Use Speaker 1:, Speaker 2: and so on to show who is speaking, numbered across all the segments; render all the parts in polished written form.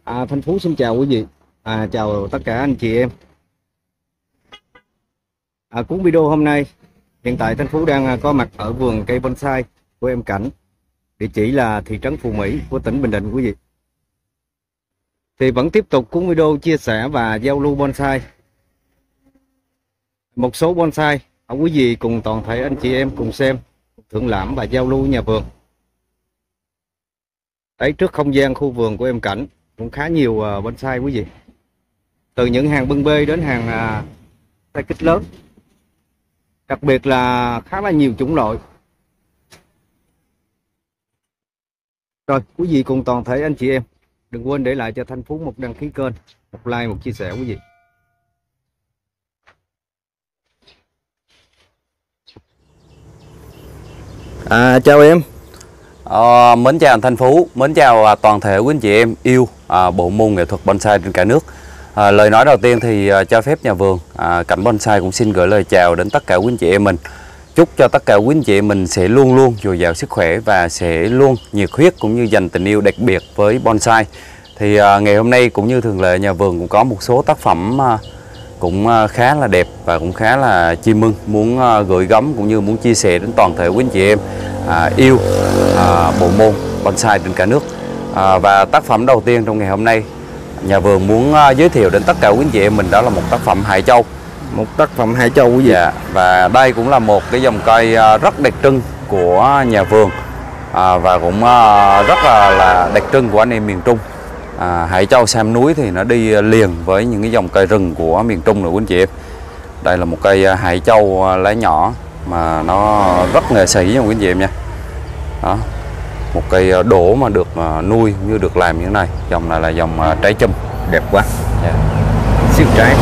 Speaker 1: Thanh Phú xin chào quý vị. Chào tất cả anh chị em. Cuốn video hôm nay, hiện tại Thanh Phú đang có mặt ở vườn cây bonsai của em Cảnh, địa chỉ là thị trấn Phù Mỹ của tỉnh Bình Định quý vị. Thì vẫn tiếp tục cuốn video chia sẻ và giao lưu bonsai. Một số bonsai quý vị cùng toàn thể anh chị em cùng xem, thưởng lãm và giao lưu nhà vườn. Đấy, trước không gian khu vườn của em Cảnh cũng khá nhiều bonsai quý vị, từ những hàng bưng bê đến hàng size kích lớn, đặc biệt là khá là nhiều chủng loại. Rồi quý vị cùng toàn thể anh chị em đừng quên để lại cho Thanh Phú một đăng ký kênh, một like, một chia sẻ quý vị. Chào em.
Speaker 2: Mến chào anh Thanh Phú, mến chào toàn thể quý anh chị em yêu bộ môn nghệ thuật bonsai trên cả nước. Lời nói đầu tiên thì cho phép nhà vườn Cảnh Bonsai cũng xin gửi lời chào đến tất cả quý anh chị em mình. Chúc cho tất cả quý anh chị em mình sẽ luôn luôn dồi dào sức khỏe và sẽ luôn nhiệt huyết cũng như dành tình yêu đặc biệt với bonsai. Thì ngày hôm nay cũng như thường lệ, nhà vườn cũng có một số tác phẩm cũng khá là đẹp và cũng khá là chim mưng, muốn gửi gắm cũng như muốn chia sẻ đến toàn thể quý anh chị em yêu bộ môn bonsai trên cả nước. Và tác phẩm đầu tiên trong ngày hôm nay, nhà vườn muốn giới thiệu đến tất cả quý anh chị em mình, đó là một tác phẩm Hải Châu.
Speaker 1: Một tác phẩm Hải Châu quý vị.
Speaker 2: Và đây cũng là một cái dòng cây rất đặc trưng của nhà vườn và cũng rất là đặc trưng của anh em miền Trung. Hải Châu Sam núi thì nó đi liền với những cái dòng cây rừng của miền Trung rồi quý anh chị em. Đây là một cây Hải Châu lá nhỏ mà nó rất nghệ sĩ nha quý anh chị em nha. Đó, một cây đổ mà được nuôi như được làm như thế này. Dòng này là dòng trái chum
Speaker 1: Đẹp quá. Siêu trái.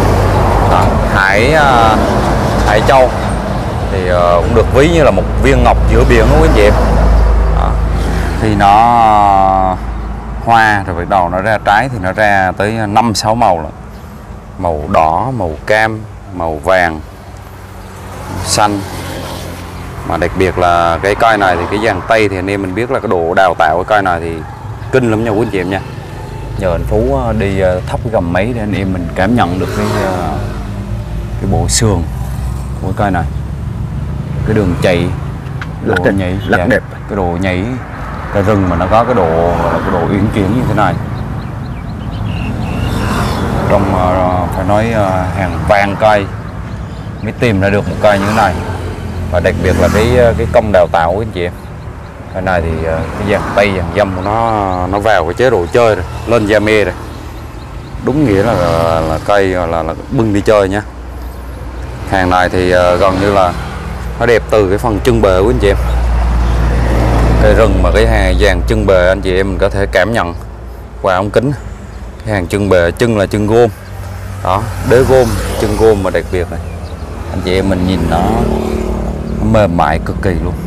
Speaker 2: Hải Châu thì cũng được ví như là một viên ngọc giữa biển đó quý anh chị em. Khi nó hoa rồi bắt đầu nó ra trái thì nó ra tới 5-6 màu rồi. Màu đỏ, màu cam, màu vàng, màu xanh. Mà đặc biệt là cái cây này thì cái dàn tây thì anh em mình biết là cái độ đào tạo cái cây này thì kinh lắm nha quý anh chị em nha. Nhờ anh Phú đi thắp cái gầm máy để anh em mình cảm nhận được cái bộ sườn của cái cây này, cái đường chạy, độ nhảy
Speaker 1: lắc đẹp,
Speaker 2: cái độ nhảy cây rừng mà nó có cái độ uyển chuyển như thế này. Trong phải nói hàng vàng cây mới tìm ra được một cây như thế này. Và đặc biệt là cái công đào tạo của anh chị em. Cái này thì cái dàn tây, dàn dâm của nó vào cái chế độ chơi rồi, lên da mê rồi. Đúng nghĩa là cây là bưng đi chơi nha. Hàng này thì gần như là nó đẹp từ cái phần chân bề của anh chị em. Cây rừng mà cái dàn chân bề anh chị em mình có thể cảm nhận qua ống kính. Cái hàng chân bề, chân là chân gôm. Đó, đế gôm, chân gôm mà đặc biệt này. Anh chị em mình nhìn nó mềm mại cực kỳ luôn.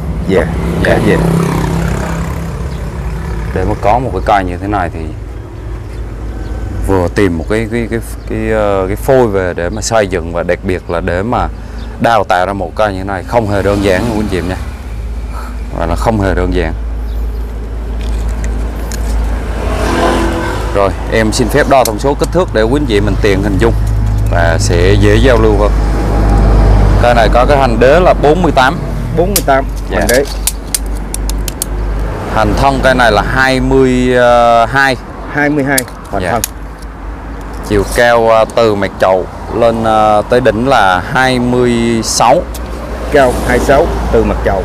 Speaker 2: Để mà có một cái cây như thế này thì vừa tìm một cái phôi về để mà xây dựng, và đặc biệt là để mà đào tạo ra một cây như thế này không hề đơn giản luôn quý anh chị em nha. Và là không hề đơn giản. Rồi em xin phép đo thông số kích thước để quý anh chị mình tiện hình dung và sẽ dễ giao lưu hơn. Cây này có cái hành đế là 48
Speaker 1: hành đế.
Speaker 2: Hành thân cây này là 22
Speaker 1: hành thân.
Speaker 2: Chiều cao từ mặt chậu lên tới đỉnh là 26,
Speaker 1: cao 26 từ mặt chậu.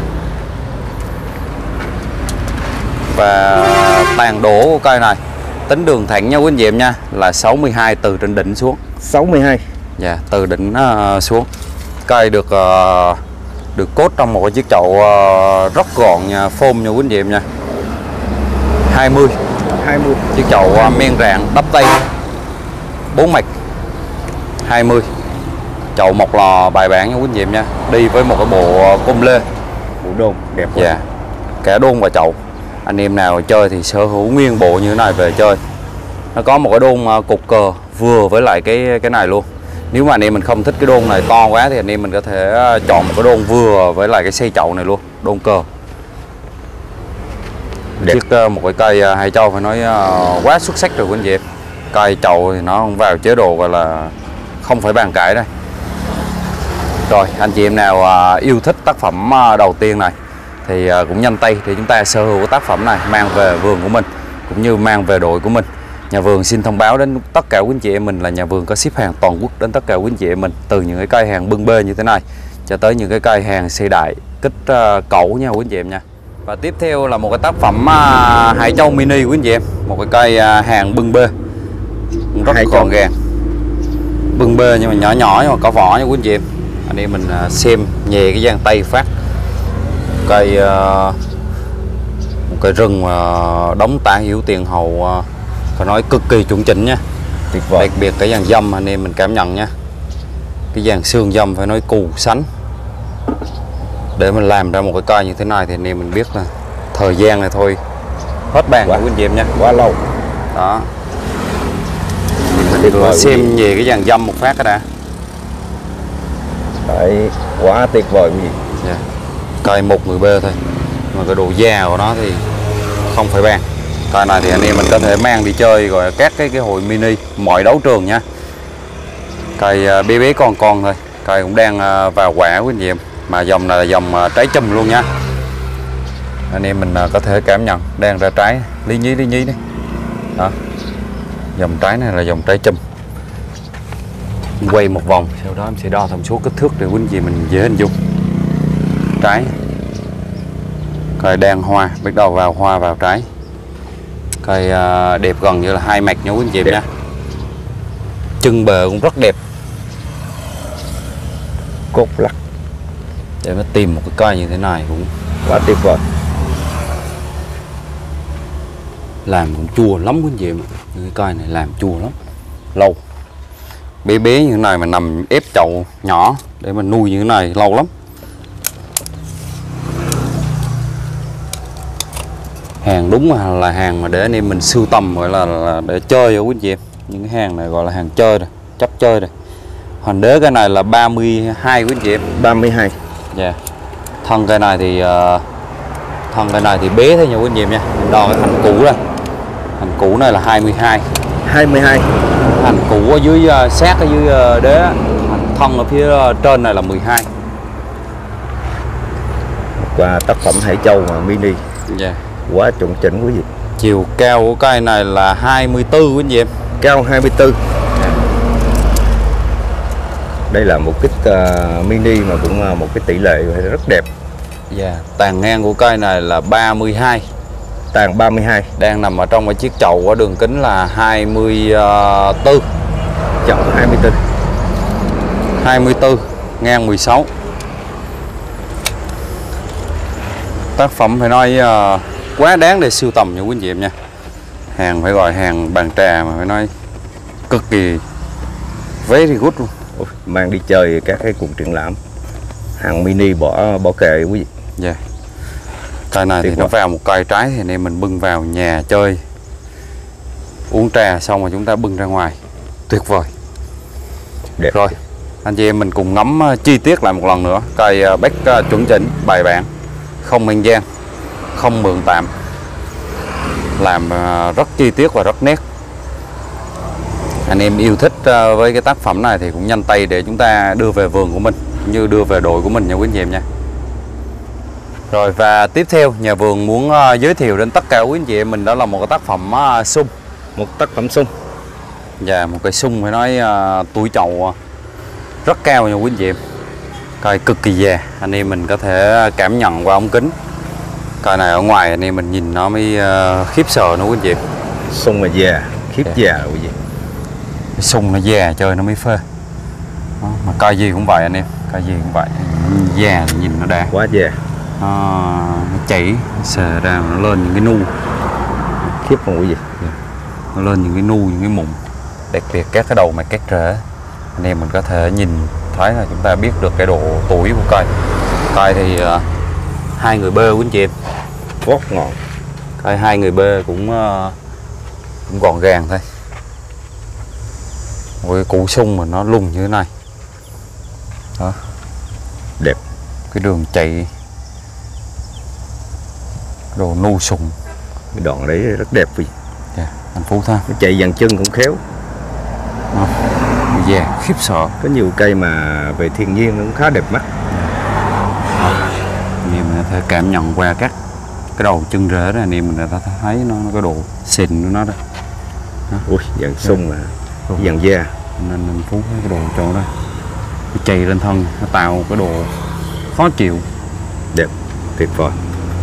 Speaker 2: Và tàn đổ của cây này tính đường thẳng nha quý anh chị em nha, là 62 từ trên đỉnh xuống.
Speaker 1: 62.
Speaker 2: Từ đỉnh xuống. Cây được cốt trong một cái chiếc chậu rất gọn nha, phôm nha quý anh chị em nha. 20 chiếc chậu men rạng đắp tay 4 mạch. 20 chậu một lò bài bản nha quý anh chị em nha. Đi với một cái bộ cung lê,
Speaker 1: bộ đôn đẹp quá.
Speaker 2: Cả đôn và chậu. Anh em nào chơi thì sở hữu nguyên bộ như thế này về chơi. Nó có một cái đôn cục cờ vừa với lại cái này luôn. Nếu mà anh em mình không thích cái đôn này to quá thì anh em mình có thể chọn một cái đôn vừa với lại cái xây chậu này luôn, đôn cờ.
Speaker 1: Đẹp.
Speaker 2: Chiếc một cái cây hai châu phải nói quá xuất sắc rồi quý anh chị em. Cây chậu thì nó không vào chế độ gọi là không phải bàn cãi đây. Rồi anh chị em nào yêu thích tác phẩm đầu tiên này thì cũng nhanh tay để chúng ta sở hữu cái tác phẩm này mang về vườn của mình cũng như mang về đội của mình. Nhà vườn xin thông báo đến tất cả quý anh chị em mình là nhà vườn có ship hàng toàn quốc đến tất cả quý anh chị em mình, từ những cái cây hàng bưng bê như thế này cho tới những cái cây hàng xe đại kích cẩu nha quý anh chị em nha. Và tiếp theo là một cái tác phẩm Hải Châu Mini quý anh chị em, một cái cây hàng bưng bê rất gọn gàng, bưng bê nhưng mà nhỏ nhỏ nhưng mà có vỏ nha quý anh chị em. Anh em mình xem nhẹ cái dang tay phát cây một cây rừng đóng tả hữu tiền hậu phải nói cực kỳ chuẩn chỉnh nha.
Speaker 1: Tuyệt vời.
Speaker 2: Đặc biệt cái dàn dâm anh em mình cảm nhận nha, cái dàn xương dâm phải nói cù sánh. Để mình làm ra một cái cây như thế này thì anh em mình biết là thời gian này thôi hết bàn của quý anh chị em nha,
Speaker 1: quá lâu
Speaker 2: đó. Thì mình xem về cái dàn dâm một phát cái đã.
Speaker 1: Đấy, quá tuyệt vời quý vị.
Speaker 2: Yeah. Cây một người bê thôi mà cái độ già của nó thì không phải bàn. Cây này thì anh em mình có thể mang đi chơi gọi là các cái hội mini mọi đấu trường nha. Cây bé bé con thôi, cây cũng đang vào quả quý anh chị em, mà dòng này là dòng trái chùm luôn nha. Anh em mình có thể cảm nhận đang ra trái lý nhí đấy đó. Dòng trái này là dòng trái chùm. Quay một vòng sau đó em sẽ đo thông số kích thước để quý anh chị mình dễ hình dung. Trái cây đang hoa, bắt đầu vào hoa vào trái. Cây đẹp gần như là hai mặt nha quý anh chị nha. Chân bờ cũng rất đẹp,
Speaker 1: cốt lắc.
Speaker 2: để mà tìm một cái cây như thế này cũng
Speaker 1: quá tuyệt vời.
Speaker 2: làm cũng chua lắm quý anh chị. Những cái cây này làm chua lắm, lâu. Bé bé như thế này mà nằm ép chậu nhỏ để mà nuôi như thế này lâu lắm. Hàng đúng là hàng mà để anh em mình sưu tầm gọi là để chơi rồi quý anh chị em. Những cái hàng này gọi là hàng chơi rồi, chấp chơi rồi. Hoành đế cái này là 32 quý anh chị em.
Speaker 1: 32.
Speaker 2: Dạ. Thân cây này thì bé thôi nha quý anh chị em nha. Đo cái thành cũ đây. Thành cũ này là 22.
Speaker 1: 22.
Speaker 2: Thành cũ ở dưới sát ở dưới đế, thân ở phía trên này là 12.
Speaker 1: Và tác phẩm Hải Châu mà mini.
Speaker 2: Dạ.
Speaker 1: Quá chuẩn chỉnh quý vị.
Speaker 2: Chiều cao của cây này là 24 quý anh chị em.
Speaker 1: Cao 24. Đây là một kích mini mà cũng một cái tỷ lệ rất đẹp.
Speaker 2: Dạ. Tàn ngang của cây này là 32.
Speaker 1: Tàn 32.
Speaker 2: Đang nằm ở trong cái chiếc chậu có đường kính là 24.
Speaker 1: Chậu 24.
Speaker 2: 24, ngang 16. Tác phẩm phải nói quá đáng để sưu tầm nha quý anh chị em nha. Hàng phải gọi hàng bàn trà mà phải nói cực kỳ very good luôn.
Speaker 1: Mang đi chơi các cái cuộc triển lãm. Hàng mini bỏ kệ quý vị.
Speaker 2: Dạ. Cây này thì nó vào một cây trái thì anh em mình bưng vào nhà chơi, uống trà xong rồi chúng ta bưng ra ngoài. Tuyệt vời.
Speaker 1: Đẹp.
Speaker 2: Rồi anh chị em mình cùng ngắm chi tiết lại một lần nữa. Cây bách chuẩn chỉnh, bài bản, không men gian, không mượn tạm, làm rất chi tiết và rất nét. Anh em yêu thích với cái tác phẩm này thì cũng nhanh tay để chúng ta đưa về vườn của mình như đưa về đội của mình nha quý anh chị em nha. Rồi và tiếp theo nhà vườn muốn giới thiệu đến tất cả quý anh chị em mình đó là một cái tác phẩm sung.
Speaker 1: Một tác phẩm sung.
Speaker 2: Dạ, một cây sung phải nói tuổi chậu rất cao nha quý anh chị em. Cây cực kỳ già, anh em mình có thể cảm nhận qua ống kính. Cây này ở ngoài anh em mình nhìn nó mới khiếp sợ nữa quý anh chị em.
Speaker 1: Sung mà già, khiếp già quý vị.
Speaker 2: Cái sung nó già chơi nó mới phê. Đó, mà cây gì cũng vậy anh em, cây gì cũng vậy. Già nhìn nó đã.
Speaker 1: Quá già.
Speaker 2: Nó chảy xề ra nó lên những cái nu
Speaker 1: Khiếp không quý vị.
Speaker 2: nó lên những cái nu, những cái mụn. Đặc biệt các cái đầu mạch các rễ anh em mình có thể nhìn thấy là chúng ta biết được cái độ tuổi của cây. Cây thì 2 người bê quý anh chị em.
Speaker 1: Vót ngọn.
Speaker 2: Cây 2 người bê cũng gọn gàng thôi. Một cái củ sung mà nó lùng như thế này đó,
Speaker 1: đẹp.
Speaker 2: Cái đường chạy đồ nu sùng
Speaker 1: Cái đoạn đấy rất đẹp vì
Speaker 2: Anh Phú thấy
Speaker 1: nó chạy dàn chân cũng khéo.
Speaker 2: Khiếp sợ.
Speaker 1: Có nhiều cây mà về thiên nhiên nó cũng khá đẹp mắt.
Speaker 2: Anh em mình có thể cảm nhận qua các cái đầu chân rễ đó, anh em mình ta thấy nó có độ xịn của nó đó.
Speaker 1: Ui, dàn sung mà dàn da.
Speaker 2: Nên anh Phú thấy cái đồ chỗ đó nó chày lên thân, nó tạo cái độ khó chịu.
Speaker 1: Đẹp, tuyệt vời.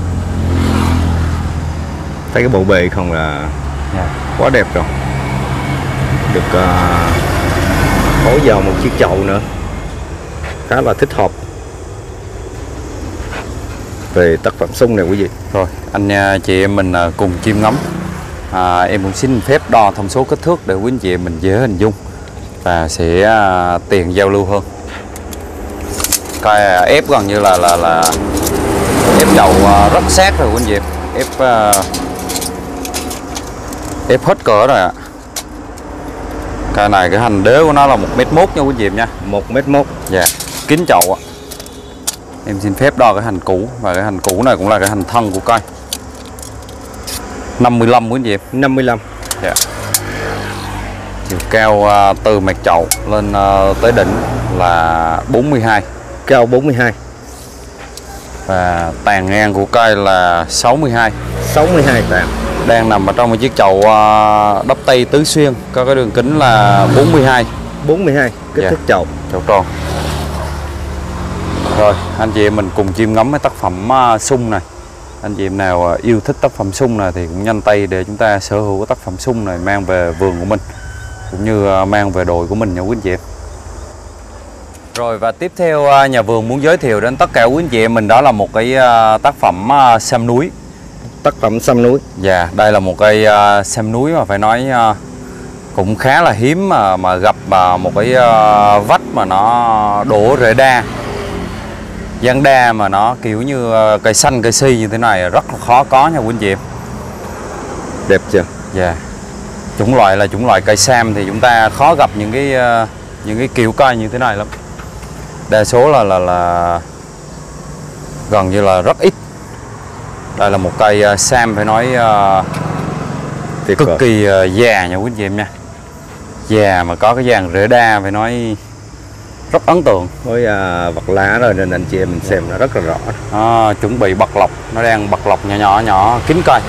Speaker 1: Thấy cái bộ bề không là quá đẹp rồi. Được phối vào một chiếc chậu nữa, khá là thích hợp về tác phẩm sung này quý vị.
Speaker 2: Rồi anh chị em mình cùng chiêm ngắm. Em cũng xin phép đo thông số kích thước để quý anh chị em mình dễ hình dung và sẽ tiện giao lưu hơn. Coi ép gần như là ép đầu rất sát rồi quý anh chị em. Ép hết cỡ rồi ạ. Cái này cái hành đế của nó là 1m1 nha quý anh chị em nha.
Speaker 1: 1m1.
Speaker 2: Dạ, kính chậu ạ. Em xin phép đo cái hành cũ, và cái hành cũ này cũng là cái hành thân của cây. 55 quý anh chị em.
Speaker 1: 55.
Speaker 2: Dạ. Chiều cao từ mặt chậu lên tới đỉnh là 42.
Speaker 1: Cao 42.
Speaker 2: Và tàn ngang của cây là 62.
Speaker 1: 62 tàn.
Speaker 2: Đang nằm ở trong một chiếc chậu đắp tay tứ xuyên, có cái đường kính là 42.
Speaker 1: 42 kích thước chậu.
Speaker 2: Chậu tròn. Rồi anh chị em mình cùng chiêm ngắm cái tác phẩm sung này. Anh chị em nào yêu thích tác phẩm sung này thì cũng nhanh tay để chúng ta sở hữu cái tác phẩm sung này mang về vườn của mình, cũng như mang về đồi của mình nha quý anh chị em. Rồi và tiếp theo nhà vườn muốn giới thiệu đến tất cả quý anh chị em mình đó là một cái tác phẩm sam núi.
Speaker 1: Tác phẩm sam núi.
Speaker 2: Dạ, đây là một cây sam núi mà phải nói cũng khá là hiếm mà gặp một cái vách mà nó đổ rễ đa, giang đa mà nó kiểu như cây xanh cây si như thế này rất là khó có nha quý anh chị em.
Speaker 1: Đẹp chưa?
Speaker 2: Dạ. Chủng loại là chủng loại cây sam thì chúng ta khó gặp những cái kiểu cây như thế này lắm. Đa số là gần như là rất ít. Đây là một cây sam phải nói cực kỳ già nha quý anh chị em nha. Già mà có cái dàn rễ đa phải nói rất ấn tượng.
Speaker 1: Với vật lá rồi nên anh chị em mình xem nó rất là rõ.
Speaker 2: Chuẩn bị bật lọc, nó đang bật lọc nhỏ kín cây.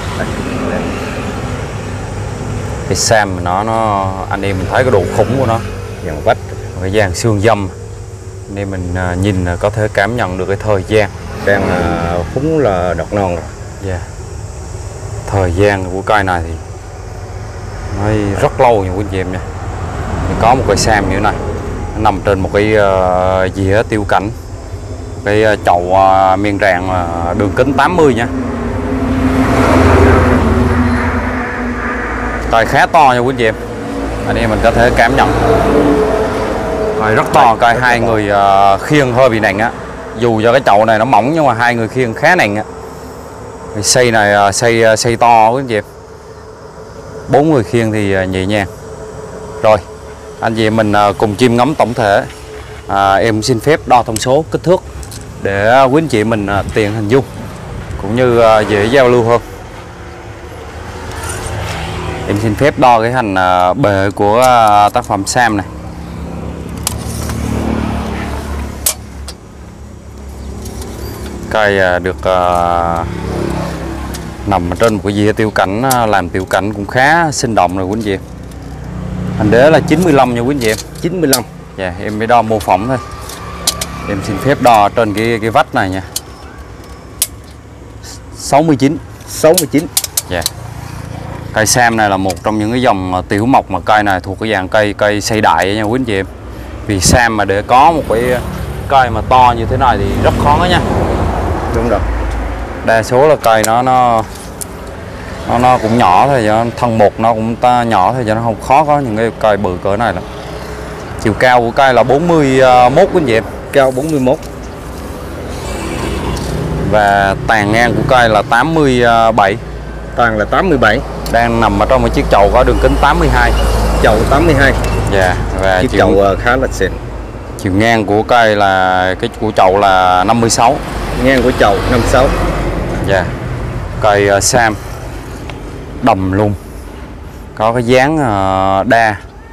Speaker 2: Cái sam nó anh em mình thấy cái độ khủng của nó,
Speaker 1: dàn vách,
Speaker 2: cái dàn xương dâm, nên mình nhìn có thể cảm nhận được cái thời gian.
Speaker 1: Đang phúng là đọt non rồi.
Speaker 2: Yeah. Thời gian của cây này thì nói rất lâu nha quý anh chị em nha. Thì có một cây sam như thế này, nó nằm trên một cái dĩa tiêu cảnh, cái chậu miên rạng đường kính 80 nha. Cây khá to nha quý anh chị em. Anh em mình có thể cảm nhận cây rất to, cây hai người khiêng hơi bị nặng á. Dù cho cái chậu này nó mỏng nhưng mà hai người khiêng khá nặng á. Xây này xây to quý anh chị em. 4 người khiêng thì nhẹ nhàng. Rồi anh chị em mình cùng chiêm ngắm tổng thể. Em xin phép đo thông số kích thước để quý anh chị mình tiện hình dung cũng như dễ giao lưu hơn. Em xin phép đo cái hành bề của tác phẩm sam này. Cây được nằm trên một cái dĩa tiêu cảnh, làm tiêu cảnh cũng khá sinh động rồi quý anh chị em. Hành đế là 95 nha quý anh chị em.
Speaker 1: 95.
Speaker 2: Dạ, em mới đo mô phỏng thôi. Em xin phép đo trên cái vách này nha. 69.
Speaker 1: 69.
Speaker 2: Dạ. Cây sam này là một trong những cái dòng tiểu mộc mà cây này thuộc cái dạng cây xây đại nha quý anh chị em. Vì sam mà để có một cái cây mà to như thế này thì rất khó nha.
Speaker 1: Đúng rồi.
Speaker 2: Đa số là cây nó cũng nhỏ thôi, thân một nó cũng nhỏ thôi, cho nó không khó có những cái cây bự cỡ này lắm. Chiều cao của cây là 41 quý anh chị em.
Speaker 1: Cao 41.
Speaker 2: Và tàn ngang của cây là 87.
Speaker 1: Tàn là 87.
Speaker 2: Đang nằm ở trong một chiếc chậu có đường kính 82.
Speaker 1: Chậu 82.
Speaker 2: Dạ. Và
Speaker 1: chiếc chậu khá là xịn.
Speaker 2: Chiều ngang của cây là cái của chậu là 56.
Speaker 1: Ngang của chậu 56.
Speaker 2: Dạ. Cây sam đầm luôn, có cái dáng đa,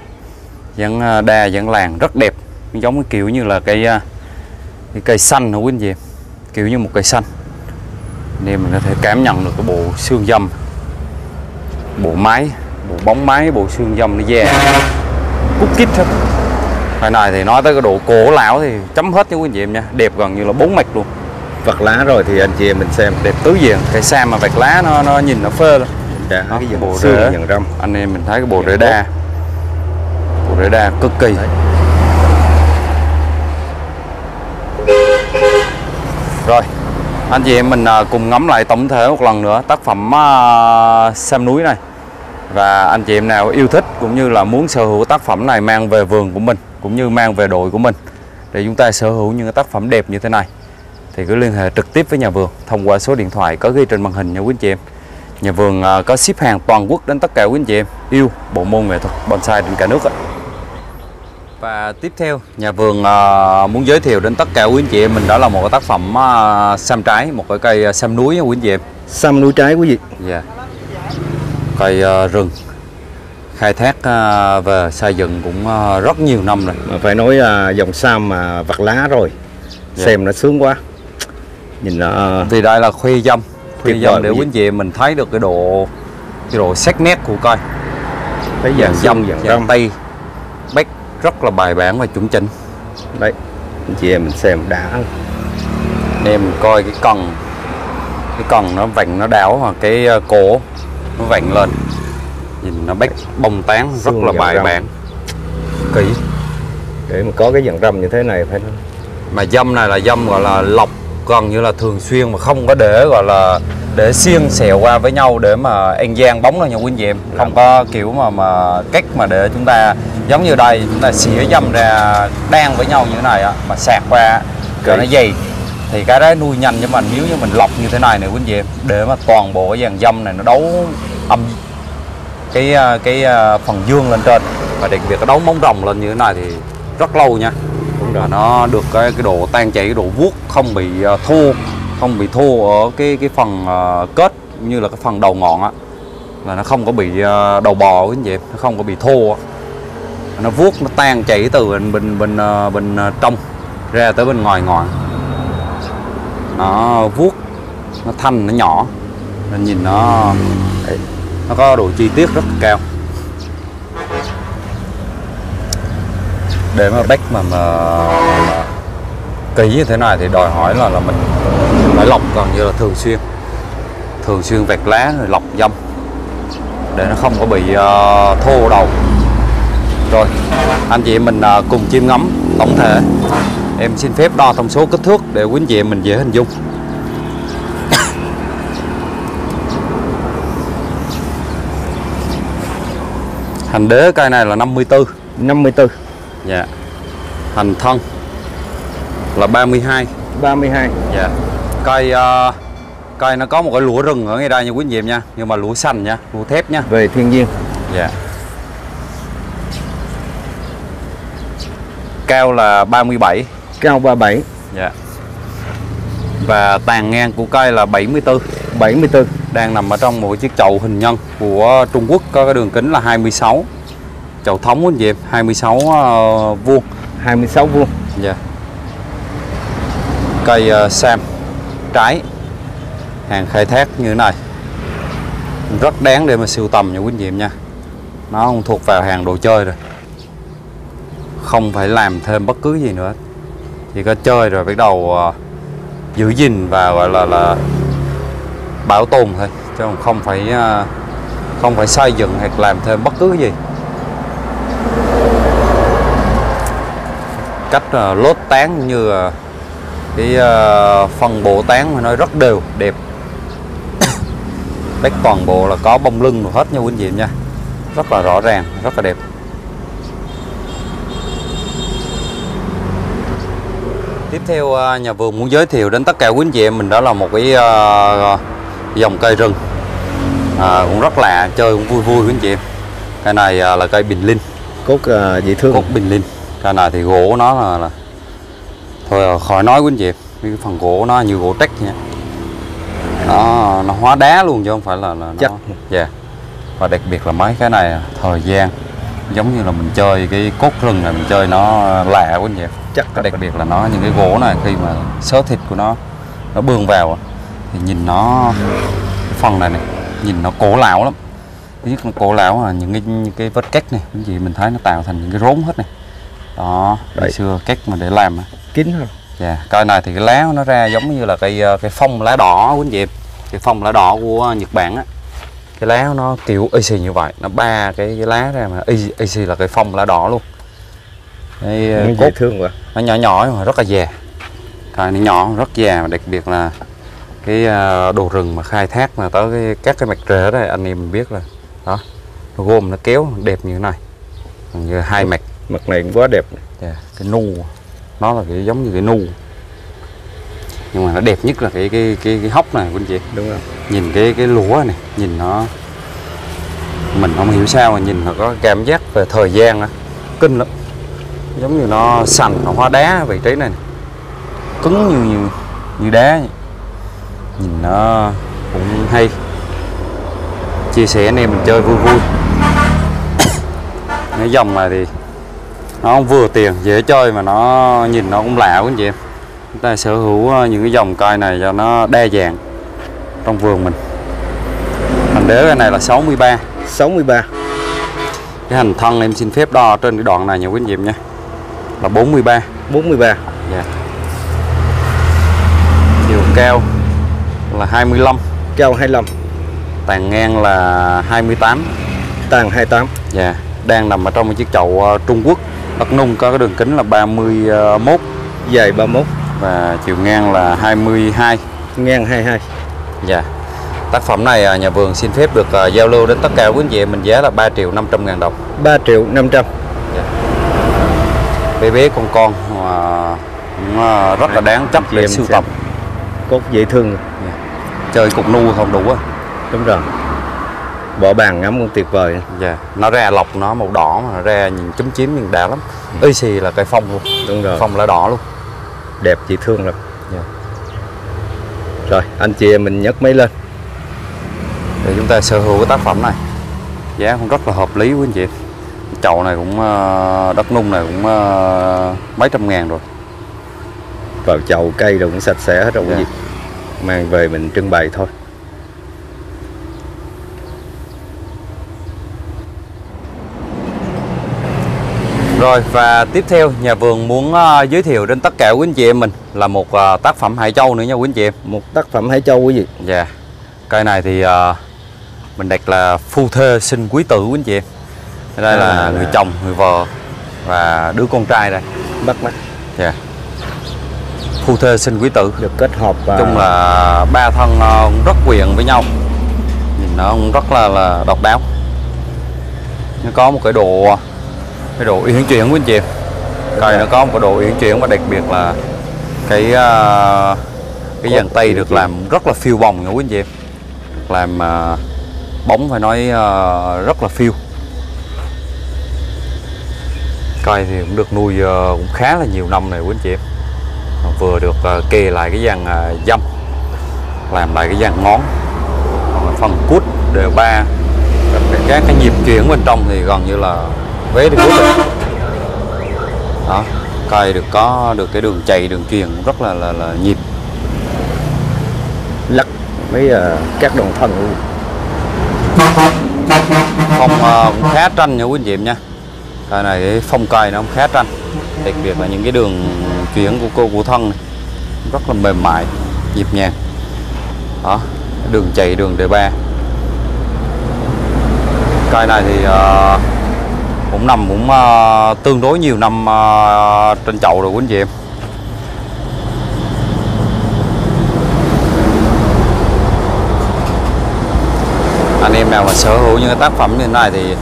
Speaker 2: dáng làng rất đẹp, giống cái kiểu như là cái cây xanh hả quý anh chị em, kiểu như một cây xanh, nên mình có thể cảm nhận được cái bộ xương dâm, bộ máy, bộ bóng máy, bộ xương dâm nó da cút kít hết. Cái này thì nói tới cái độ cổ lão thì chấm hết nha quý anh chị em nha, đẹp gần như là 4 mạch luôn.
Speaker 1: Vặt lá rồi thì anh chị em mình xem
Speaker 2: Đẹp tứ diện, cây sam mà vạch lá nó nhìn nó phê luôn.
Speaker 1: đã
Speaker 2: Đó,
Speaker 1: cái
Speaker 2: bộ
Speaker 1: bộ
Speaker 2: rễ,
Speaker 1: xương dần râm.
Speaker 2: anh em mình thấy cái bộ rễ đa, bộ rễ đa cực kỳ.
Speaker 1: Đấy.
Speaker 2: Rồi anh chị em mình cùng ngắm lại tổng thể một lần nữa tác phẩm sam núi này, và anh chị em nào yêu thích cũng như là muốn sở hữu tác phẩm này mang về vườn của mình cũng như mang về đội của mình để chúng ta sở hữu những cái tác phẩm đẹp như thế này thì cứ liên hệ trực tiếp với nhà vườn thông qua số điện thoại có ghi trên màn hình nha quý anh chị em. Nhà vườn có ship hàng toàn quốc đến tất cả quý anh chị em yêu bộ môn nghệ thuật bonsai trên cả nước ạ. Và tiếp theo nhà vườn muốn giới thiệu đến tất cả quý anh chị em mình đó là một cái tác phẩm sam trái, một cái cây sam núi nha quý anh chị em.
Speaker 1: Sam núi trái quý vị.
Speaker 2: Dạ. Cây rừng khai thác về xây dựng cũng rất nhiều năm rồi.
Speaker 1: Mà phải nói dòng sam mà vặt lá rồi, xem nó sướng quá. Nhìn nó
Speaker 2: Vì đây là khuy dâm để quý
Speaker 1: vị.
Speaker 2: anh chị em mình thấy được cái độ sắc nét của cây.
Speaker 1: thấy
Speaker 2: Dàn
Speaker 1: dòng
Speaker 2: dâm,
Speaker 1: dàn
Speaker 2: dàn
Speaker 1: râm.
Speaker 2: tay, bách rất là bài bản và chuẩn chỉnh.
Speaker 1: Đấy, anh chị em mình xem đã.
Speaker 2: Anh em coi cái cần nó vành nó đảo, hoặc cái cổ nó vành lên, nhìn nó bách bông tán rất
Speaker 1: Xương
Speaker 2: là
Speaker 1: dàn
Speaker 2: bài
Speaker 1: râm.
Speaker 2: bản, kỹ.
Speaker 1: Để mà có cái dàn râm như thế này phải
Speaker 2: Mà dâm này là dâm gọi là lọc gần như là thường xuyên, mà không có để gọi là để xiên xẹo qua với nhau để mà ăn gian bóng đâu nha quý anh chị em. Không có kiểu mà cách mà để chúng ta giống như đây chúng ta xỉa dâm ra đan với nhau như thế này á, mà sạc qua cho nó dày thì cái đấy nuôi nhanh. Nhưng mà nếu như mình lọc như thế này này quý anh chị em, để mà toàn bộ cái dàn dâm này nó đấu âm cái phần dương lên trên, và đặc biệt cái đấu móng rồng lên như thế này thì rất lâu nha. Và nó được cái độ tan chảy, cái độ vuốt không bị thô ở cái phần kết cũng như là cái phần đầu ngọn á, là nó không có bị đầu bò cái gì, nó không có bị thô á. Nó vuốt, nó tan chảy từ bên trong ra tới bên ngoài ngọn, nó vuốt, nó thanh, nó nhỏ nên nhìn nó có độ chi tiết rất cao. Để mà bách mà kỹ như thế này thì đòi hỏi là mình phải lọc gần như là thường xuyên vẹt lá rồi lọc dâm để nó không có bị thô đầu. Rồi anh chị em mình cùng chiêm ngắm tổng thể. Em xin phép đo thông số kích thước để quý anh chị em mình dễ hình dung. Hành đế cây này là 54. Dạ. Hành thân là 32. Dạ. Cây nó có một cái lũa rừng ở ngay đây nha quý anh chị em nha, nhưng mà lũa xanh nha, lũa thép nha.
Speaker 1: về thiên nhiên.
Speaker 2: Dạ. Cao là 37.
Speaker 1: Cao 37.
Speaker 2: Dạ. Và tàn ngang của cây là 74.
Speaker 1: Đang
Speaker 2: nằm ở trong một chiếc chậu hình nhân của Trung Quốc, có cái đường kính là 26. Chậu thống quý anh chị em, 26 vuông.
Speaker 1: 26 vuông.
Speaker 2: Dạ. Cây sam trái hàng khai thác như thế này rất đáng để mà sưu tầm nha quý anh chị em nha. Nó không thuộc vào hàng đồ chơi rồi, không phải làm thêm bất cứ gì nữa, chỉ có chơi rồi bắt đầu giữ gìn và gọi là bảo tồn thôi, chứ không phải xây dựng hoặc làm thêm bất cứ gì. Cách lốt tán cũng như cái phân bổ tán mà nó rất đều đẹp. Bách toàn bộ là có bông lưng rồi hết nha quý anh chị em nha, rất là rõ ràng, rất là đẹp. Tiếp theo nhà vườn muốn giới thiệu đến tất cả quý anh chị em mình đó là một cái dòng cây rừng cũng rất lạ, chơi cũng vui vui quý anh chị em. Cây này là cây bình linh,
Speaker 1: Cốt dễ thương.
Speaker 2: cốt bình linh. Cây này thì gỗ của nó là thôi khỏi nói quý anh chị em, cái phần gỗ nó như gỗ trách nha, nó hóa đá luôn chứ không phải là
Speaker 1: chắc.
Speaker 2: Dạ. Và đặc biệt là mấy cái này thời gian giống như là mình chơi cái cốt rừng này, mình chơi nó lạ quá vậy.
Speaker 1: Chắc
Speaker 2: Đặc biệt là nó những cái gỗ này khi mà xớ thịt của nó bươn vào thì nhìn nó, cái phần này nhìn nó cổ lão lắm. Thứ nhất là cổ lão là những cái vết cách này, cái gì mình thấy nó tạo thành những cái rốn hết này. Đó, ngày xưa cách mà để làm
Speaker 1: kín không?
Speaker 2: Dạ, cây này thì cái lá nó ra giống như là cái phong lá đỏ quý anh chị em. Cái phong lá đỏ của Nhật Bản á. Cái lá nó kiểu y xì như vậy, nó ba cái lá ra mà y xì là cái phong lá đỏ luôn. Cái
Speaker 1: cốt thương quá.
Speaker 2: Nó nhỏ nhỏ mà rất là già. Cây nó nhỏ rất già, mà đặc biệt là cái đồ rừng mà khai thác mà tới các cái mạch rễ đây anh em mình biết là đó, nó gom nó kéo đẹp như thế này, như hai mạch.
Speaker 1: Mặt này cũng quá đẹp.
Speaker 2: Yeah, cái nu nó là cái giống như cái nu, nhưng mà nó đẹp nhất là cái hốc này của anh chị.
Speaker 1: Đúng không?
Speaker 2: Nhìn cái lúa này, nhìn nó, mình không hiểu sao mà nhìn nó có cảm giác về thời gian á, kinh lắm, giống như nó sành, nó hóa đá vị trí này, cứng như đá vậy. Nhìn nó cũng hay, chia sẻ anh em mình chơi vui vui. Cái dòng này thì nó không vừa tiền, dễ chơi mà nó nhìn nó cũng lạ quá anh chị em. Chúng ta sở hữu những cái dòng cây này cho nó đa dạng trong vườn mình. Hành đế cái này là 63.
Speaker 1: 63.
Speaker 2: Cái hành thân em xin phép đo trên cái đoạn này nha quý anh chị em nha, là 43.
Speaker 1: 43.
Speaker 2: Dạ. Chiều cao là 25.
Speaker 1: Cao 25.
Speaker 2: Tàn ngang là 28.
Speaker 1: Tàn 28.
Speaker 2: Dạ. Đang nằm ở trong một chiếc chậu Trung Quốc. Đất nung có cái đường kính là 31.
Speaker 1: Dài 31.
Speaker 2: Và chiều ngang là 22.
Speaker 1: Ngang 22.
Speaker 2: Dạ. Tác phẩm này nhà vườn xin phép được giao lưu đến tất cả quý anh chị em mình giá là 3.500.000 đồng.
Speaker 1: 3.500.000.
Speaker 2: Dạ. Bé con cũng rất là đáng chấp để sưu tập.
Speaker 1: Cốt dễ thương.
Speaker 2: Dạ. Chơi cục nu không đủ á.
Speaker 1: Đúng rồi. Bỏ bàn ngắm cũng tuyệt vời.
Speaker 2: Dạ. Nó ra lọc nó màu đỏ mà ra nhìn chúm chím nhìn đã lắm. Y xì là cây phong luôn.
Speaker 1: Đúng rồi.
Speaker 2: Phong lá đỏ luôn.
Speaker 1: Đẹp dễ thương lắm.
Speaker 2: Dạ.
Speaker 1: Rồi anh chị em mình nhấc máy lên
Speaker 2: để chúng ta sở hữu cái tác phẩm này. Giá cũng rất là hợp lý quý anh chị. Chậu này cũng đất nung này cũng mấy trăm ngàn rồi.
Speaker 1: Vào chậu cây rồi cũng sạch sẽ hết rồi.
Speaker 2: Dạ.
Speaker 1: Gì mang về mình trưng bày thôi.
Speaker 2: Rồi và tiếp theo nhà vườn muốn giới thiệu đến tất cả quý anh chị em mình là một tác phẩm hải châu nữa nha quý anh chị em.
Speaker 1: Một tác phẩm hải châu quý vị.
Speaker 2: Dạ. Cây này thì mình đặt là phu thê sinh quý tử quý anh chị em. Đây là người chồng, người vợ và đứa con trai đây.
Speaker 1: Bắt mắt.
Speaker 2: Dạ. Phu thê sinh quý tử.
Speaker 1: Được kết hợp
Speaker 2: Nói chung là ba thân cũng rất quyện với nhau. Nhìn nó cũng rất là độc đáo. Nó có một cái độ uyển chuyển quý anh chị em. Cây nó có một cái độ uyển chuyển và đặc biệt là cái dàn tây được làm rất là phiêu bồng nha quý anh chị em. Làm bóng phải nói rất là phiêu. Cây thì cũng được nuôi cũng khá là nhiều năm này quý anh chị em. Vừa được kề lại cái dàn dăm, làm lại cái dàn ngón, phần cút đều ba, các cái nhịp chuyển bên trong thì gần như là vế được cút rồi. Đó, cây có được cái đường chày, đường truyền rất là nhịp.
Speaker 1: Lắc mấy các đồng thân luôn.
Speaker 2: Phong cũng khá tranh nha quý anh chị em nha. Cây này cái phong cây nó cũng khá tranh, đặc biệt là những cái đường chuyển của thân này rất là mềm mại, nhịp nhàng. Đó, đường chạy đường đề ba. Cây này thì cũng tương đối nhiều năm trên chậu rồi quý anh chị em. Anh em nào mà sở hữu những cái tác phẩm như thế này thì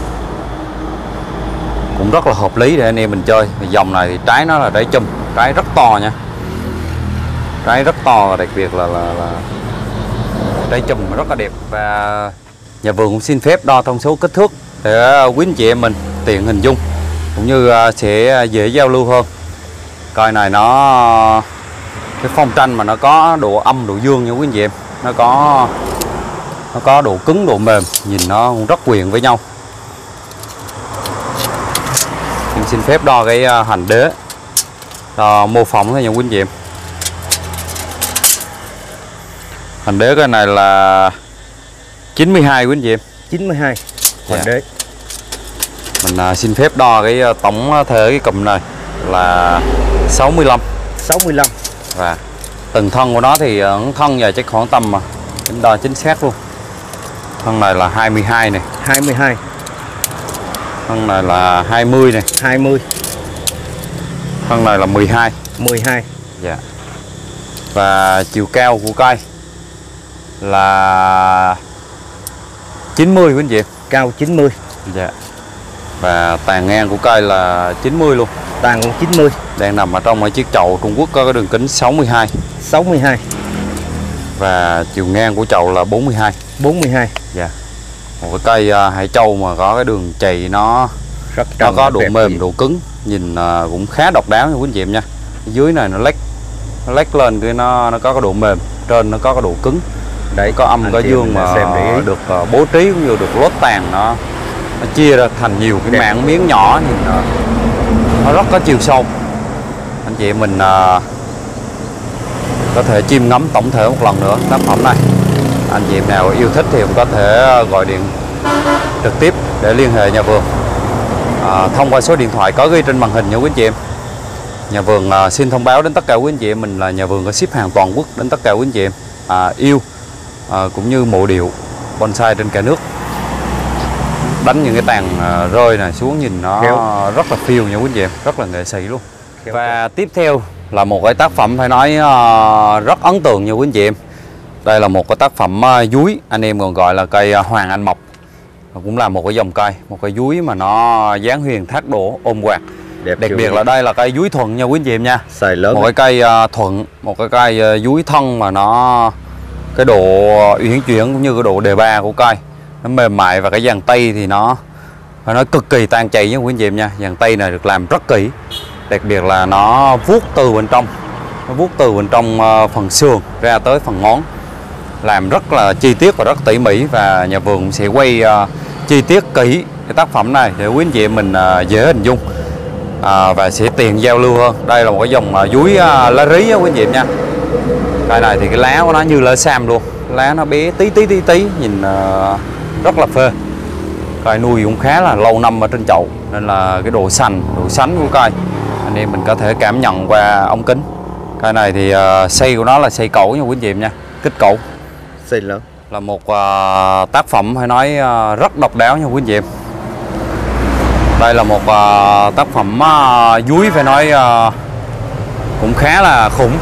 Speaker 2: cũng rất là hợp lý để anh em mình chơi. Dòng này thì trái nó là trái chum, trái rất to nha, trái rất to, đặc biệt là trái chum rất là đẹp. Và nhà vườn cũng xin phép đo thông số kích thước để quý anh chị em mình tiện hình dung cũng như sẽ dễ giao lưu hơn. Cây này nó cái phong tranh mà nó có độ âm độ dương nha quý anh chị em, nó có nó có độ cứng độ mềm, nhìn nó cũng rất quyện với nhau. Em xin phép đo cái hành đế, đo mô phỏng thôi nha quý anh chị em. Hành đế cái này là 92 quý anh chị em.
Speaker 1: 92 hành đế.
Speaker 2: Mình xin phép đo cái tổng thể cái cụm này là 65. Và từng thân của nó thì thân dài chắc khoảng tầm, em đo chính xác luôn. Thân này là 22 này.
Speaker 1: 22.
Speaker 2: Thân này là 20 này.
Speaker 1: 20.
Speaker 2: Thân này là 12.
Speaker 1: 12.
Speaker 2: Dạ. Và chiều cao của cây là 90 quý anh chị.
Speaker 1: Cao 90.
Speaker 2: Dạ. Và tàn ngang của cây là 90 luôn.
Speaker 1: Tàn cũng 90. Đang
Speaker 2: nằm ở trong cái chiếc chậu Trung Quốc có cái đường kính 62.
Speaker 1: 62.
Speaker 2: Và chiều ngang của chậu là 42.
Speaker 1: 42.
Speaker 2: Dạ. Một cái cây hải châu mà có cái đường chày nó có độ mềm, độ cứng, nhìn cũng khá độc đáo nha quý anh chị em nha. Dưới này nó lách lên cái nó có cái độ mềm, trên nó có cái độ cứng. Đấy, có âm có dương mà được bố trí cũng như được lót tàn, nó chia ra thành nhiều cái mảng miếng nhỏ, nhìn nó rất có chiều sâu. Anh chị mình có thể chiêm ngắm tổng thể một lần nữa tác phẩm này. Anh chị em nào yêu thích thì cũng có thể gọi điện trực tiếp để liên hệ nhà vườn thông qua số điện thoại có ghi trên màn hình nha quý anh chị em. Nhà vườn xin thông báo đến tất cả quý anh chị em mình là nhà vườn có ship hàng toàn quốc đến tất cả quý anh chị em yêu cũng như mộ điệu bonsai trên cả nước. Đánh những cái tàn rơi này xuống nhìn nó rất là phiêu nha quý anh chị em, rất là nghệ sĩ luôn. Và tiếp theo là một cái tác phẩm phải nói rất ấn tượng nha quý anh chị em. Đây là một cái tác phẩm dúi, anh em còn gọi là cây Hoàng Anh Mộc. Cũng là một cái dòng cây, một cây dúi mà nó dáng huyền thác đổ ôm quạt. Đặc biệt là đây là cây dúi thuận nha quý anh chị em nha.
Speaker 1: Xài lớn.
Speaker 2: Một cái cây thuận, một cái cây dúi thân mà nó cái độ uyển chuyển cũng như cái độ đề ba của cây nó mềm mại, và cái dàn tây thì nó phải nói cực kỳ tan chảy nha quý anh chị em nha. Dàn tây này được làm rất kỹ, đặc biệt là nó vuốt từ bên trong, phần sườn ra tới phần ngón, làm rất là chi tiết và rất tỉ mỉ. Và nhà vườn sẽ quay chi tiết kỹ cái tác phẩm này để quý anh chị em mình dễ hình dung và sẽ tiện giao lưu hơn. Đây là một cái dòng dúi lá rí á quý anh chị em nha. Cây này thì cái lá của nó như lá sam luôn, lá nó bé tí, nhìn rất là phê. Cây nuôi cũng khá là lâu năm ở trên chậu nên là cái độ xanh, độ sánh của cây anh em mình có thể cảm nhận qua ống kính. Cây này thì xây của nó là xây cẩu nha quý anh chị em nha, kích cẩu
Speaker 1: xây lớn.
Speaker 2: Là một tác phẩm phải nói rất độc đáo nha quý anh chị em. Đây là một tác phẩm dúi phải nói cũng khá là khủng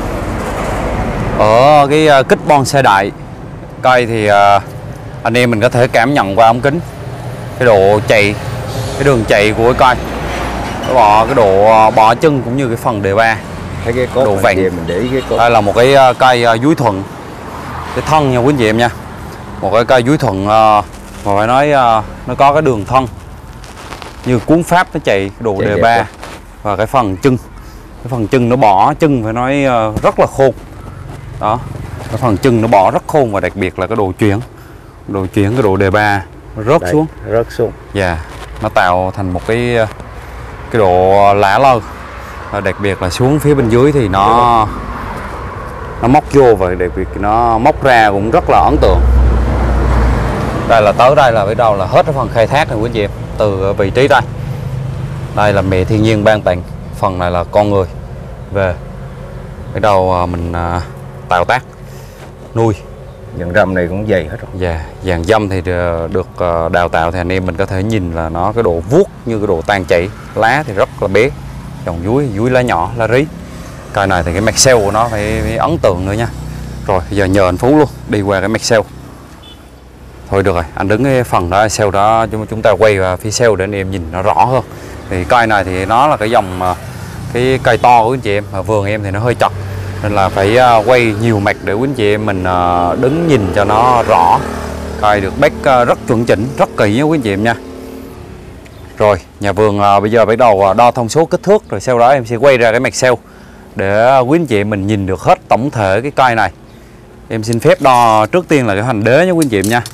Speaker 2: ở cái kích bonsai đại. Cây thì anh em mình có thể cảm nhận qua ống kính cái độ chạy, cái đường chạy của cái cây, cái độ bỏ chân cũng như cái phần đề ba,
Speaker 1: cái
Speaker 2: độ vành.
Speaker 1: mình để ý cái cốt.
Speaker 2: Đây là một cái cây dúi thuận, cái thân nha quý anh chị em nha. Một cái cây dúi thuận mà phải nói nó có cái đường thân như cuốn pháp, nó chạy cái độ đề ba. Và cái phần chân nó bỏ chân phải nói rất là khôn đó. Cái phần chân nó bỏ rất khôn, và đặc biệt là cái độ chuyển cái độ đề ba rớt xuống. Dạ, nó tạo thành một cái độ lả lơ. Và đặc biệt là xuống phía bên dưới thì nó móc vô, và đặc biệt nó móc ra cũng rất là ấn tượng. Đây là tới đây là bắt đầu là hết cái phần khai thác rồi quý anh chị em. Từ vị trí đây là mẹ thiên nhiên ban tặng, phần này là con người về bắt đầu mình tạo tác nuôi.
Speaker 1: Dàn râm này cũng dày hết rồi.
Speaker 2: Dạ, dàn dâm thì được đào tạo thì anh em mình có thể nhìn là nó cái độ vuốt như cái độ tan chảy. Lá thì rất là bé, dòng dúi lá nhỏ, lá rí. Cây này thì cái mạch sale của nó phải ấn tượng nữa nha. Rồi bây giờ nhờ anh Phú luôn đi qua cái mạch sale. Thôi được rồi, anh đứng cái phần đó sale đó, chúng ta quay vào phía sale để anh em nhìn nó rõ hơn. Thì cây này thì nó là cái dòng cái cây to của anh chị em, mà vườn em thì nó hơi chật nên là phải quay nhiều mặt để quý anh chị em mình đứng nhìn cho nó rõ. Cây được bách rất chuẩn chỉnh, rất kỹ nha quý anh chị em nha. Rồi nhà vườn bây giờ bắt đầu đo thông số kích thước, rồi sau đó em sẽ quay ra cái mặt sale để quý anh chị em mình nhìn được hết tổng thể cái cây này. Em xin phép đo trước tiên là cái hoành đế nha quý anh chị em nha.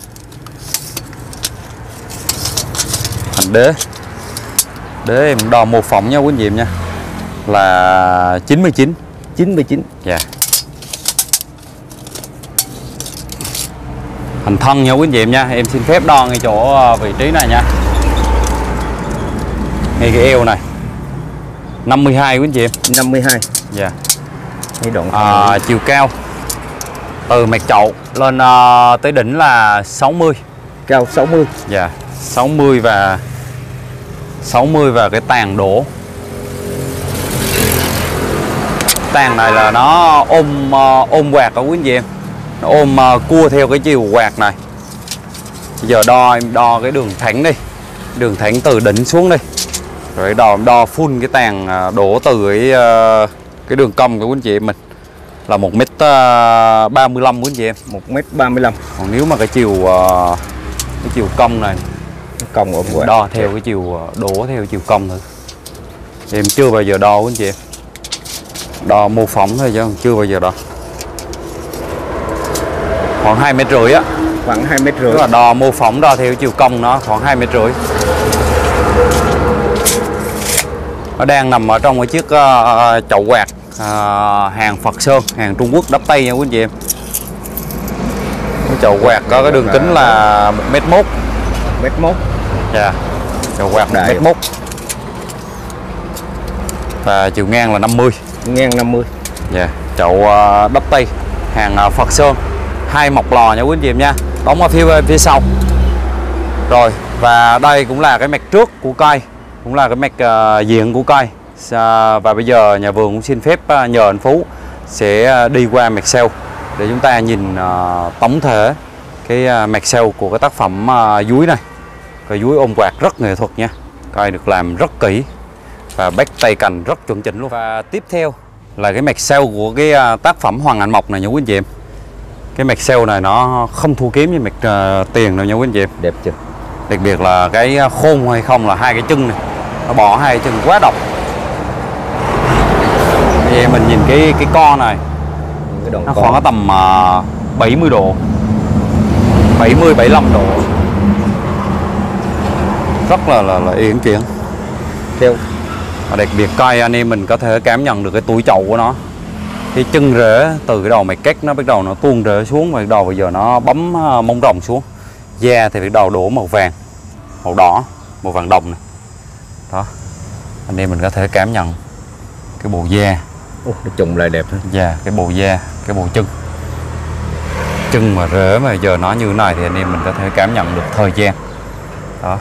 Speaker 2: Hoành đế em đo mô phỏng nha quý anh chị em nha, là 99.
Speaker 1: 99.
Speaker 2: Dạ. Hành thân nha quý anh chị em nha. Em xin phép đo ngay chỗ vị trí này nha, ngay cái eo này 52 quý anh chị em.
Speaker 1: 52.
Speaker 2: Dạ.
Speaker 1: Đoạn
Speaker 2: chiều cao từ mặt chậu lên tới đỉnh là 60.
Speaker 1: cao 60.
Speaker 2: Dạ, 60 và cái tàn đổ. Tàn này là nó ôm quạt đó quý anh chị em. Nó ôm cua theo cái chiều quạt này. Bây giờ em đo cái đường thẳng đi. Đường thẳng từ đỉnh xuống đi. Rồi đo full cái tàn đổ từ cái đường cong của quý anh chị em mình là 1m35 quý anh chị em.
Speaker 1: 1m35.
Speaker 2: Còn nếu mà cái chiều cong này
Speaker 1: Cong ôm quạt
Speaker 2: đo theo cái chiều đổ theo chiều cong thôi. Em chưa bao giờ đo quý anh chị em. Đo mô phỏng thôi chứ chưa bao giờ đo. Khoảng 2,5 m á.
Speaker 1: Khoảng 2,5 m.
Speaker 2: Tức là đo mô phỏng đo theo chiều cong nó khoảng 2,5 m. Nó đang nằm ở trong cái chiếc chậu quạt hàng Phật Sơn, hàng Trung Quốc đắp tay nha quý anh chị em. Cái chậu quạt có cái đường kính là 1m1.
Speaker 1: 1m1.
Speaker 2: Dạ. Chậu quạt 1m1. Và chiều ngang là 50.
Speaker 1: Ngang 50.
Speaker 2: Dạ. Chậu đắp tay hàng Phật Sơn, 2 mọc lò nha quý anh chị em nha. Đóng ở phía sau. Rồi, và đây cũng là cái mạch trước của cây, cũng là cái mạch diện của cây. Và bây giờ nhà vườn cũng xin phép nhờ anh Phú sẽ đi qua mạch sau để chúng ta nhìn tổng thể cái mạch sau của cái tác phẩm dúi này. Cây dúi ôm quạt rất nghệ thuật nha. Cây được làm rất kỹ và bách tay cành rất chuẩn chỉnh luôn. Và tiếp theo là cái mạch sau của cái tác phẩm Hoàng Anh Mộc này nha quý anh chị em. Cái mạch sau này nó không thua kém với mạch tiền đâu nha quý anh chị em.
Speaker 1: Đẹp chưa?
Speaker 2: Đặc biệt là cái khôn hay không là hai cái chân này, nó bỏ hai cái chân quá độc. Thì mình nhìn cái con này nó khoảng có tầm 70 độ, 70-75 độ, rất là uyển chuyển.
Speaker 1: Theo
Speaker 2: Và đặc biệt cây anh em mình có thể cảm nhận được cái tuổi chậu của nó. Cái chân rễ từ cái đầu mạch cách nó bắt đầu nó tuôn rễ xuống, và bắt đầu bây giờ nó bấm mông rồng xuống. Da thì bắt đầu đổ màu vàng, màu đỏ, màu vàng đồng này. Đó, anh em mình có thể cảm nhận cái bộ da.
Speaker 1: nó trùng lại đẹp.
Speaker 2: Dạ, cái bộ da, cái bộ chân mà rễ mà giờ nó như thế này thì anh em mình có thể cảm nhận được thời gian. Đó,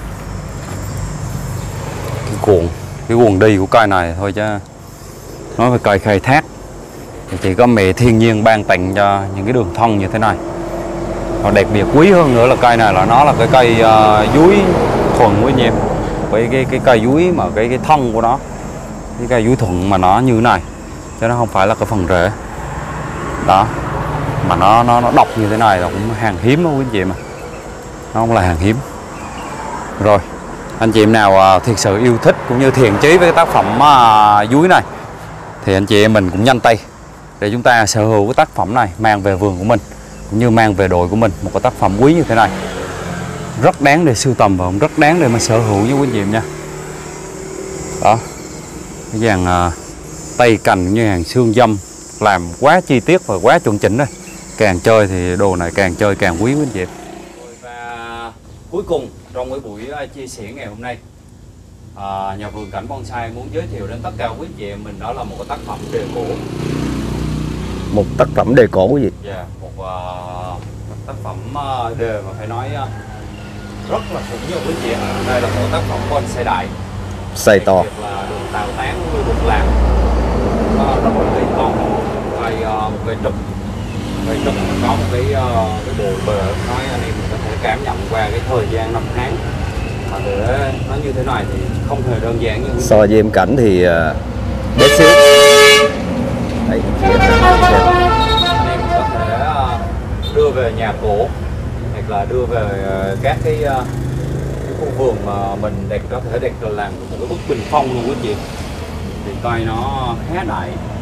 Speaker 2: cái guồng đi của cây này thôi chứ nói về cây khai thác thì chỉ có mẹ thiên nhiên ban tặng cho những cái đường thân như thế này. Và đặc biệt quý hơn nữa là cây này là nó là cái cây dúi thuần với anh em. Cái cây dúi mà cái thân của nó, cái cây dúi thuần mà nó như thế này, chứ nó không phải là cái phần rễ. Đó, mà nó độc như thế này là cũng hàng hiếm đó quý anh chị, mà nó không là hàng hiếm. Rồi, anh chị em nào thiệt sự yêu thích cũng như thiện chí với cái tác phẩm dúi này thì anh chị em mình cũng nhanh tay để chúng ta sở hữu cái tác phẩm này, mang về vườn của mình cũng như mang về đội của mình một cái tác phẩm quý như thế này. Rất đáng để sưu tầm và cũng rất đáng để mà sở hữu với quý anh chị em nha. Đó, cái dàn tay cành cũng như hàng xương dâm làm quá chi tiết và quá chuẩn chỉnh rồi. Càng chơi thì đồ này càng chơi càng quý anh chị em. Và cuối cùng trong cái buổi chia sẻ ngày hôm nay, nhà vườn Cảnh Bonsai muốn giới thiệu đến tất cả quý chị em mình đó là một cái tác phẩm đề cổ.
Speaker 1: Một tác phẩm đề cổ gì?
Speaker 2: Dạ, một tác phẩm đề mà phải nói rất là khủng nhiều quý chị em. Đây là một tác phẩm bonsai đại,
Speaker 1: Xài to.
Speaker 2: đặc biệt là đường tàu tán cũng như được làm rất là kỳ công. Một cây trục có một cái bộ bề, nói anh em mình có thể cảm nhận qua cái thời gian năm tháng mà để nó như thế này thì không hề đơn giản như
Speaker 1: so với em Cảnh thì bé xíu. Đây,
Speaker 2: anh em có thể đưa về nhà cổ hoặc là đưa về các cái khu vườn mà mình có thể làm một cái bức bình phong luôn quý chị. Thì cây nó khá đại,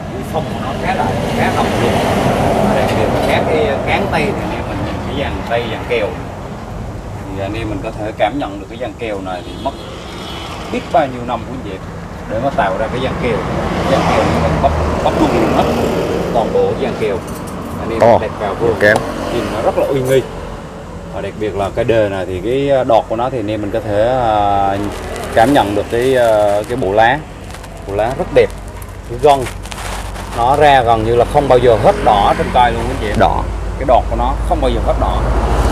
Speaker 1: phong của nó khá rộng luôn. Đặc biệt các cái cán tay thì anh em mình nhìn cái dàn tay dàn kèo thì anh em mình có thể cảm nhận được cái dàn kèo này thì mất biết bao nhiêu năm của anh chị để mà tạo ra cái dàn kèo. Dàn kèo mình bắp luôn hết toàn bộ dàn kèo anh em đặt vào vườn nhìn nó rất là uy nghi. Và đặc biệt là cái đề này thì cái đọt của nó thì anh em mình có thể cảm nhận được cái bộ lá rất đẹp. Cái gân nó ra gần như là không bao giờ hết đỏ trên cây luôn anh chị. Đỏ, cái đọt của nó không bao giờ hết đỏ.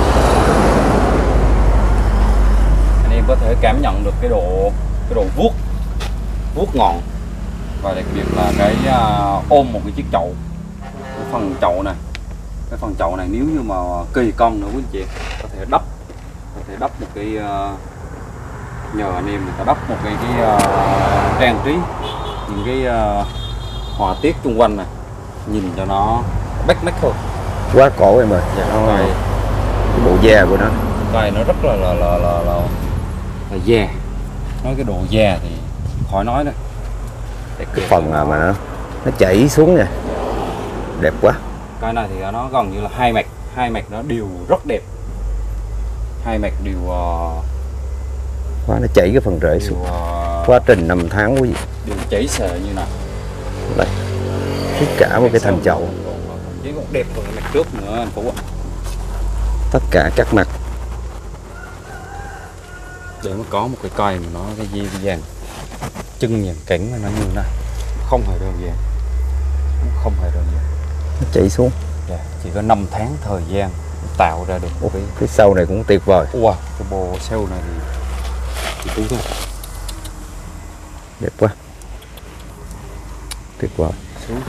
Speaker 1: Anh em có thể cảm nhận được cái độ vuốt ngọn. Và đặc biệt là cái ôm một cái chiếc chậu. Cái phần chậu này nếu như mà kỳ công nữa quý anh chị có thể đắp một cái nhờ anh em người ta đắp một cái trang trí những cái họa tiết xung quanh này nhìn cho nó bắt mắt hơn.
Speaker 3: Quá cổ em ơi.
Speaker 1: Dạ,
Speaker 3: cái bộ da của nó,
Speaker 1: cây nó rất là da. Nói cái độ da thì khỏi nói đó.
Speaker 3: cái phần mà nó chảy xuống nè, đẹp quá.
Speaker 1: Cái này thì nó gần như là hai mạch nó đều rất đẹp. Hai mạch đều
Speaker 3: quá, nó chảy cái phần rễ xuống. Quá trình 5 tháng quý vị
Speaker 1: đều chảy xệ như này.
Speaker 3: Đây, tất cả một cái thành chậu,
Speaker 1: chỉ còn đẹp hơn cái mặt trước nữa anh Phú ạ.
Speaker 3: tất cả các mặt.
Speaker 1: Để mà có một cái cây mà nó cái gì vàng chân vàng cảnh mà nó như này không hề đơn giản,
Speaker 3: Nó chảy xuống.
Speaker 1: dạ, chỉ có 5 tháng thời gian tạo ra được một
Speaker 3: cái sau này cũng tuyệt vời.
Speaker 1: wow, cái bồ sâu này thì cũng thôi
Speaker 3: Đẹp quá, tuyệt vời.
Speaker 1: xuống.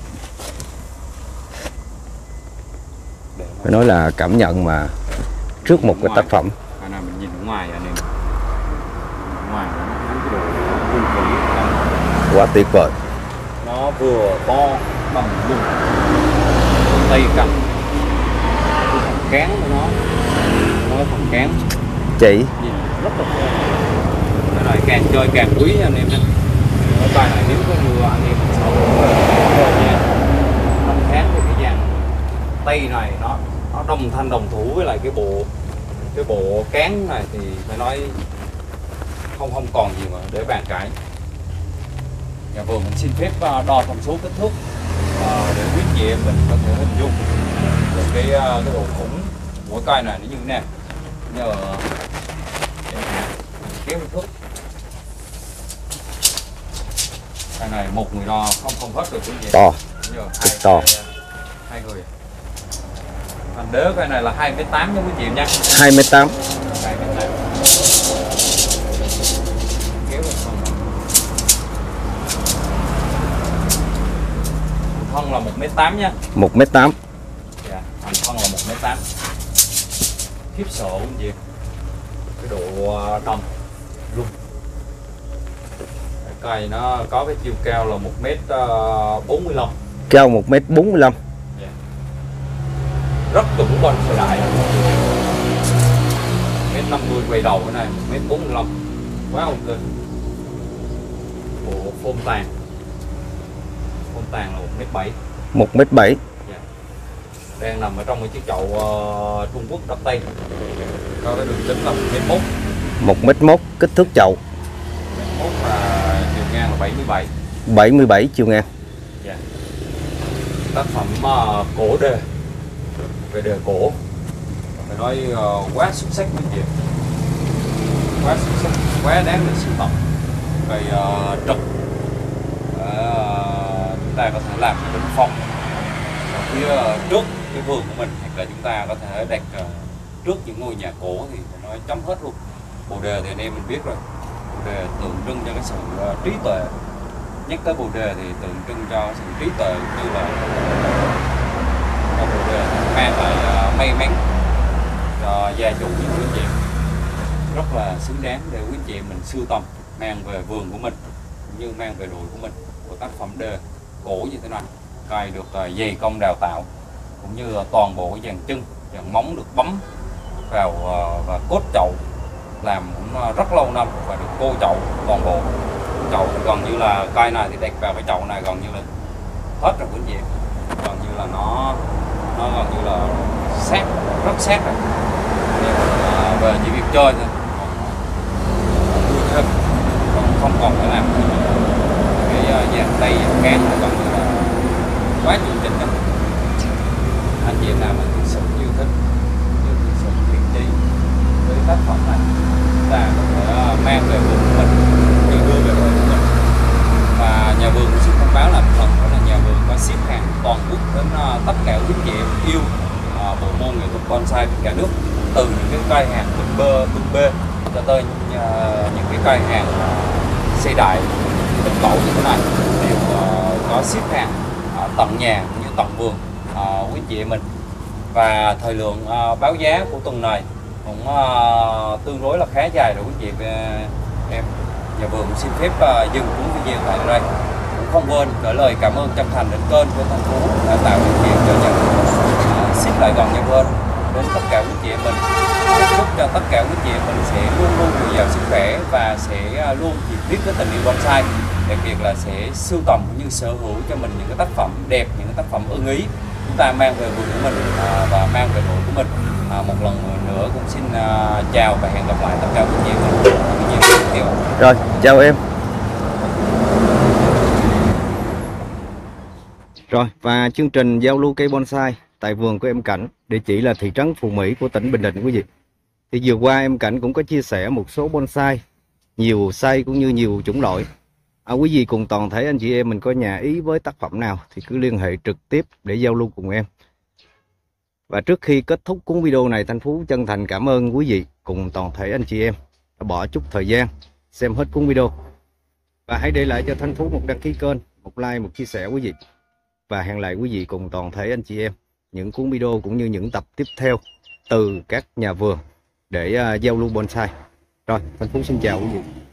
Speaker 3: Phải nói là cảm nhận mà trước một cái tác phẩm.
Speaker 1: Cái nào mình nhìn ở ngoài anh em, ngoài nó cái độ hung khí
Speaker 3: Quá tuyệt vời.
Speaker 1: nó vừa to bằng luôn tay cầm phần cán của nó phần cán
Speaker 3: Chỉ
Speaker 1: nhìn rất là cái này càng chơi càng quý anh em nha. Ở bài này nếu có mưa anh em sau nha 5 tháng thì cái dàn tay này nó đồng thanh đồng thủ với lại cái bộ cán này thì phải nói không còn gì mà để bàn cãi. Nhà vườn mình xin phép đo thông số kích thước để quý chị em mình có thể hình dung được cái độ khủng của cây này nó như thế nào. Nhờ kéo kích thước cây này một người đo không hết được quý chị.
Speaker 3: to,
Speaker 1: Nhờ
Speaker 3: to.
Speaker 1: hai người. Thành đế cây này là 2m8 nha quý chị em nha.
Speaker 3: 2m8.
Speaker 1: 2m8. Kéo được không? Thân là 1m8 nha.
Speaker 3: 1m8.
Speaker 1: Dạ, thành thân là 1m8. Khiếp sợ quý chị. Cái độ đồng luôn. Cái cây nó có cái chiều cao là 1m45.
Speaker 3: Cao 1m45.
Speaker 1: Rất chuẩn bên thời đại. 1m50 quay đầu cái này, 1m45. Quá ok. Bộ phôn tàn là 1m7.
Speaker 3: 1m7.
Speaker 1: Dạ. Đang nằm ở trong cái chiếc chậu Trung Quốc đắp tay. Có cái đường kính là 1m1.
Speaker 3: 1m1 kích thước chậu.
Speaker 1: 1m1 và chiều ngang là 77.
Speaker 3: 77 chiều ngang.
Speaker 1: Dạ. Tác phẩm cổ đề. Về đề cổ phải nói quá xuất sắc quý vị, quá xuất sắc, quá đáng để sưu tập. Cây trực chúng ta có thể làm bình phong ở phía trước cái vườn của mình, hoặc là chúng ta có thể đặt trước những ngôi nhà cổ thì phải nói chấm hết luôn. Bồ đề thì anh em mình biết rồi, bồ đề tượng trưng cho cái sự trí tuệ. Nhắc tới bồ đề thì tượng trưng cho sự trí tuệ cũng như là bồ đề mang lại may mắn cho gia chủ những quý chị, rất là xứng đáng để quý chị mình sưu tầm mang về vườn của mình cũng như mang về đội của mình. Của tác phẩm đề cổ như thế này, cây được dày công đào tạo cũng như toàn bộ dàn chân dàn móng được bấm vào và cốt chậu làm cũng rất lâu năm và được cô chậu toàn bộ chậu gần như là cây này thì đặt vào cái chậu này gần như là
Speaker 2: hết rồi quý anh chị em. Gần như là nó gần như là sát, rất sát rồi. Về chỉ việc chơi thôi, nuôi thêm, không còn phải làm cái dàn tay dàn cán là gần như là quá chuẩn chỉnh rồi. Anh chị em nào mà thực sự yêu thích, thực sự thiện chí với tác phẩm này, chúng ta có thể mang về vườn của mình, tự đưa về vườn của mình. Và nhà vườn xin thông báo là một lần nữa là nhà vườn có ship hàng toàn quốc đến tất cả quý chị em yêu bộ môn nghệ thuật bonsai trên cả nước, từ những cái cây hàng bưng bê cho tới những cái cây hàng xây đại bình mẫu như thế này đều có ship hàng tận nhà cũng như tận vườn quý chị em mình. Và thời lượng báo giá của tuần này cũng tương đối là khá dài rồi quý chị em. Nhà vườn cũng xin phép dừng cuốn video tại đây. Cũng không quên gửi lời cảm ơn chân thành đến kênh của Thanh Phú đã tạo điều kiện cho nhà vườn ship lại gần nhà vườn đến tất cả quý chị em mình. Chúc cho tất cả quý chị em mình sẽ luôn luôn dồi dào sức khỏe và sẽ luôn nhiệt huyết với tình yêu bonsai, đặc biệt là sẽ sưu tầm cũng như sở hữu cho mình những cái tác phẩm đẹp, những cái tác phẩm ưng ý chúng ta mang về vườn của mình và mang về đội của mình. Một lần nữa cũng xin chào và hẹn gặp lại tất cả quý chị em mình trong video tiếp theo.
Speaker 3: Rồi, chào em.
Speaker 1: Rồi, và chương trình giao lưu cây bonsai tại vườn của em Cảnh, địa chỉ là thị trấn Phú Mỹ của tỉnh Bình Định quý vị. Thì vừa qua em Cảnh cũng có chia sẻ một số bonsai, nhiều size cũng như nhiều chủng loại. Quý vị cùng toàn thể anh chị em mình có nhà ý với tác phẩm nào thì cứ liên hệ trực tiếp để giao lưu cùng em. Và trước khi kết thúc cuốn video này, Thanh Phú chân thành cảm ơn quý vị cùng toàn thể anh chị em đã bỏ chút thời gian xem hết cuốn video. Và hãy để lại cho Thanh Phú một đăng ký kênh, một like, một chia sẻ quý vị. Và hẹn lại quý vị cùng toàn thể anh chị em những cuốn video cũng như những tập tiếp theo từ các nhà vườn để giao lưu bonsai. Rồi, Thanh Phú xin chào quý vị.